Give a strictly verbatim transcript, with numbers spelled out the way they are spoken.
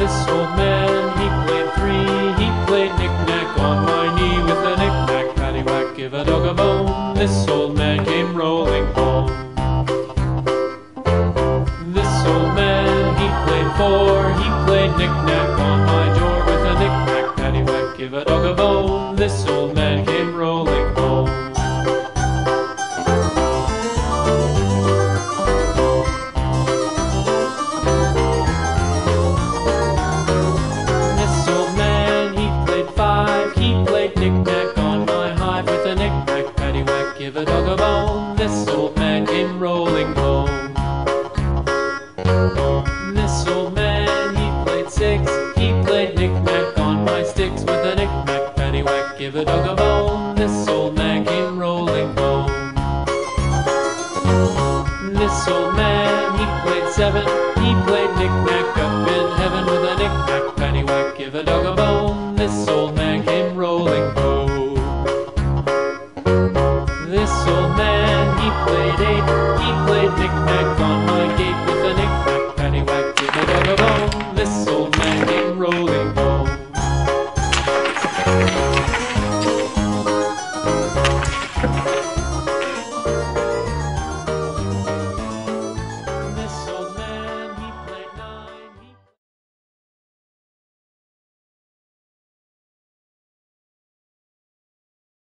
This old man, he played three. He played knick-knack on my knee. With a knick-knack, paddywhack, give a dog a bone. This old man came rolling home. This old man, he played four. He played knick-knack on my door. With a knick-knack, paddywhack, give a dog a bone. This old man came rolling home.